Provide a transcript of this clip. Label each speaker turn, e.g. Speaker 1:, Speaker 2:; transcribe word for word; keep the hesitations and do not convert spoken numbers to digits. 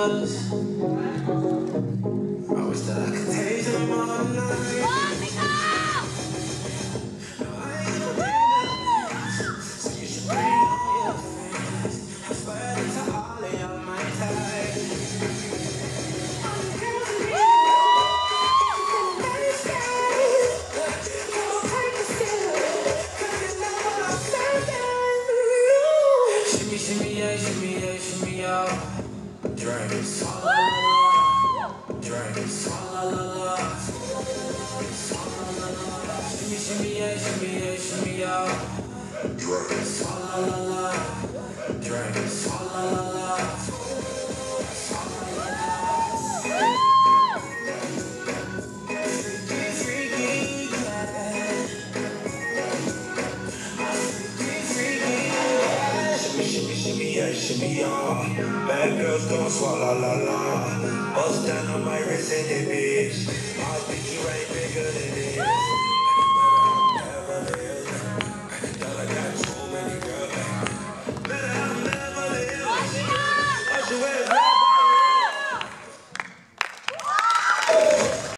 Speaker 1: was. I wish that I could taste them all night. So you should bring all your friends. I swear to all of y'all my type. Shimmy, shimmy, yeah, shimmy, yeah, shimmy, yeah. Drink, swallow, drink, swallow, shimmy, shimmy, yeah, shimmy, yeah, shimmy, yeah. Drink, swallow, drink, swallow. Shimmy, yeah, shimmy, yeah. Bad girls gon' swallow, la, la. Bust down on my wrist in it, bitch. My pinky ring bigger than